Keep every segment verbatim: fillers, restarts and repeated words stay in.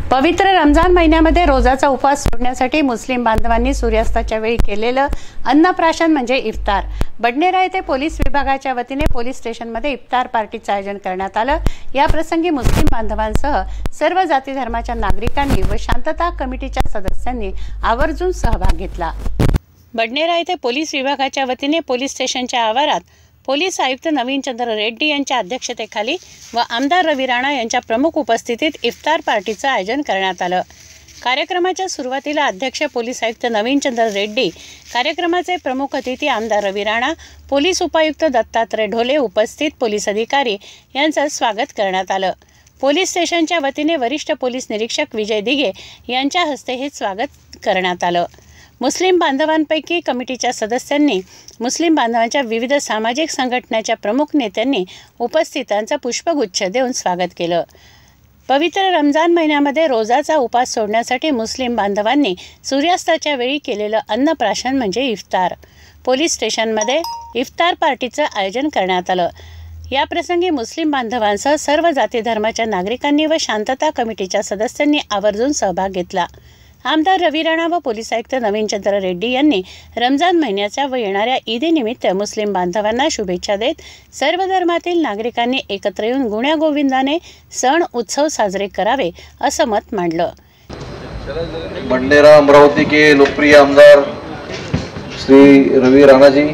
पवित्र रमजान महिन्यामध्ये रोजाचा उपवास सोडण्यासाठी मुस्लिम बांधवांनी सूर्यास्ताच्या वेळी केलेलं अन्नप्राशन म्हणजे इफ्तार. बडनेरा येथे पोलीस विभागाच्या वतीने पोलीस स्टेशनमध्ये इफ्तार पार्टीचं आयोजन करण्यात आलं. या प्रसंगी मुस्लिम बांधवांसह सर्व जाती धर्माच्या नागरिकांनी व शांतता कमिटीच्या सदस्यांनी आवर्जून सहभाग घेतला. बडनेरा येथे पोलीस विभागाच्या वतीने पोलीस स्टेशनच्या आवारात पोलीस आयुक्त नवीन चंद्र रेड्डी यांच्या अध्यक्षतेखाली व आमदार रवी राणा यांच्या प्रमुख उपस्थितीत इफ्तार पार्टीचं आयोजन करण्यात आलं. कार्यक्रमाच्या सुरुवातीला अध्यक्ष पोलीस आयुक्त नवीन चंद्र रेड्डी, कार्यक्रमाचे प्रमुख अतिथी आमदार रवी राणा, पोलीस उपायुक्त दत्तात्रय ढोले, उपस्थित पोलीस अधिकारी यांचं स्वागत करण्यात आलं. पोलीस स्टेशनच्या वतीने वरिष्ठ पोलीस निरीक्षक विजय दिघे यांच्या हस्ते हे स्वागत करण्यात आलं. मुस्लिम बांधवांपैकी कमिटीच्या सदस्यांनी, मुस्लिम बांधवांच्या विविध सामाजिक संघटनांच्या प्रमुख नेत्यांनी उपस्थितांचं पुष्पगुच्छ देऊन स्वागत केलं. पवित्र रमजान महिन्यामध्ये रोजाचा उपवास सोडण्यासाठी मुस्लिम बांधवांनी सूर्यास्ताच्या वेळी केलेलं अन्नप्राशन म्हणजे इफ्तार. पोलीस स्टेशनमध्ये इफ्तार पार्टीचं आयोजन करण्यात आलं. या प्रसंगी मुस्लिम बांधवांसह सर्व जाती धर्माच्या नागरिकांनी व शांतता कमिटीच्या सदस्यांनी आवर्जून सहभाग घेतला. आमदार रवी राणा व पोलीस आयुक्त नवीन चंद्र रेड्डी यांनी रमजान महिन्याच्या व येणाऱ्या ईदनिमित्त मुस्लिम बांधवांना शुभेच्छा देत सर्व धर्मातील नागरिकांनी एकत्र येऊन गुण्यागोविंदाने सण उत्सव साजरे करावे असं मत मांडलं. बडनेरा अमरावती के लोकप्रिय आमदार श्री रवी राणा जी,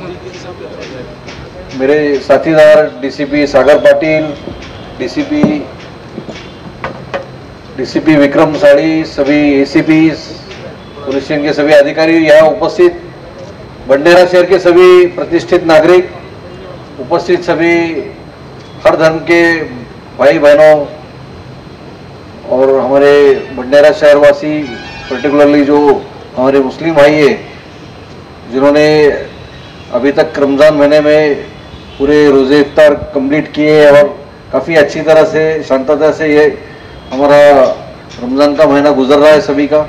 मेरे साथीदार DCP Sagar Patil, DCP DCP Vikram Sadi, सभी एसीपी, पुलिस स्टेशन के सभी अधिकारी यहाँ उपस्थित, बडनेरा शहर के सभी प्रतिष्ठित नागरिक उपस्थित, सभी हर धर्म के भाई बहनों और हमारे बडनेरा शहरवासी, पर्टिकुलरली जो हमारे मुस्लिम भाई है जिन्होंने अभी तक रमज़ान महीने में पूरे रोज़े इफ्तार कंप्लीट किए और काफ़ी अच्छी तरह से शांतता से ये हमारा रमज़ान का महीना गुजर रहा है सभी का.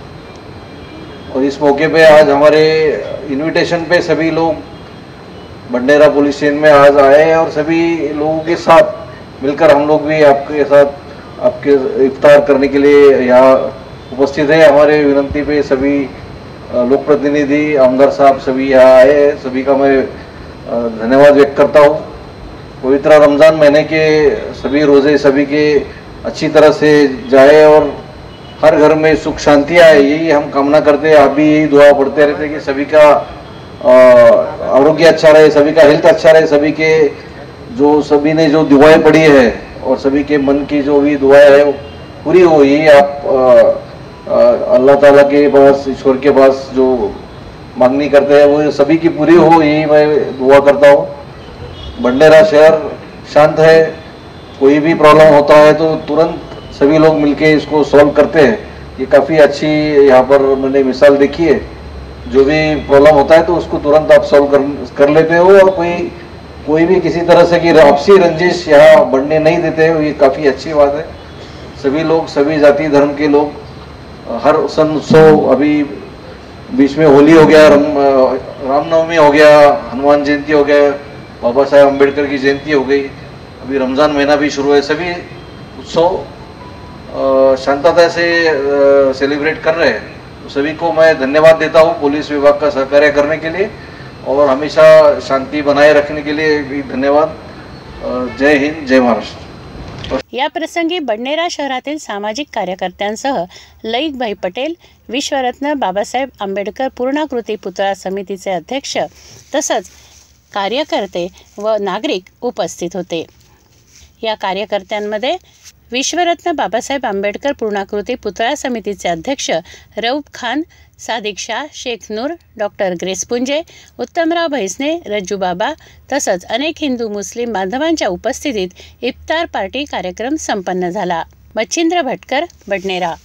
और इस मौके पे आज हमारे इनविटेशन पे सभी लोग बडनेरा पुलिस स्टेशन में आज आए और सभी लोगों के साथ मिलकर हम लोग भी आपके साथ आपके इफ्तार करने के लिए यहाँ उपस्थित है. हमारे विनंती पे सभी लोक प्रतिनिधि, आमदार साहब सभी यहाँ आए हैं. सभी का मैं धन्यवाद व्यक्त करता हूँ. पवित्र रमज़ान महीने के सभी रोज़े सभी के अच्छी तरह से जाए और हर घर में सुख शांति आए, यही हम कामना करते हैं. आप भी यही दुआ पढ़ते रहते हैं कि सभी का आरोग्य अच्छा रहे, सभी का हेल्थ अच्छा रहे, सभी के जो सभी ने जो दुआएं पढ़ी है और सभी के मन की जो भी दुआएं है वो पूरी हो, यही आप अल्लाह ताला के पास, ईश्वर के पास जो मांगनी करते हैं वो सभी की पूरी हो, यही मैं दुआ करता हूँ. बडनेरा शहर शांत है, कोई भी प्रॉब्लम होता है तो तुरंत सभी लोग मिलके इसको सॉल्व करते हैं. ये काफ़ी अच्छी यहाँ पर मैंने मिसाल देखी है. जो भी प्रॉब्लम होता है तो उसको तुरंत आप सॉल्व कर कर लेते हो और कोई कोई भी किसी तरह से कि आपसी रंजिश यहाँ बढ़ने नहीं देते हो, ये काफ़ी अच्छी बात है. सभी लोग, सभी जाति धर्म के लोग हर सन उत्सव, अभी बीच में होली हो गया, राम रामनवमी हो गया, हनुमान जयंती हो गया, बाबा साहेब अम्बेडकर की जयंती हो गई, अभी रमज़ान महीना भी शुरू है. सभी उत्सव शांतता से सेलिब्रेट कर रहे हैं. तो सभी को मैं धन्यवाद देता हूँ पुलिस विभाग का सहकार्य करने के लिए और हमेशा शांति बनाए रखने के लिए भी धन्यवाद. जय हिंद, जय महाराष्ट्र. या प्रसंगी बडनेरा शहरातील सामाजिक कार्यकर्त्यांसह लईकभाई पटेल, विश्वरत्न बाबासाहेब आंबेडकर पूर्णाकृती पुतळा समितीचे अध्यक्ष तसंच कार्यकर्ते व नागरिक उपस्थित होते. या कार्यकर्त्यांमध्ये विश्वरत्न बाबासाहेब आंबेडकर पूर्णाकृती पुतळा समितीचे अध्यक्ष रऊफ खान, सादिक शाह, शेख नूर, डॉक्टर ग्रेस पुंजे, उत्तमराव भैसने, रज्जू बाबा तसंच अनेक हिंदू मुस्लिम बांधवांच्या उपस्थितीत इफ्तार पार्टी कार्यक्रम संपन्न झाला. मच्छिंद्र भटकर, बडनेरा.